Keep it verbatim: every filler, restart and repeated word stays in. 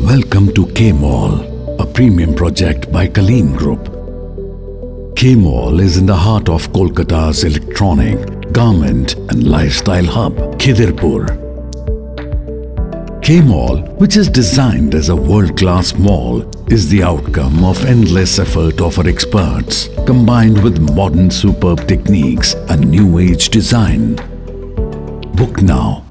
Welcome to K-Mall, a premium project by Kalighat Group. K-Mall is in the heart of Kolkata's electronic, garment and lifestyle hub, Khidirpur. K-Mall, which is designed as a world-class mall, is the outcome of endless effort of our experts, combined with modern superb techniques and new age design. Book now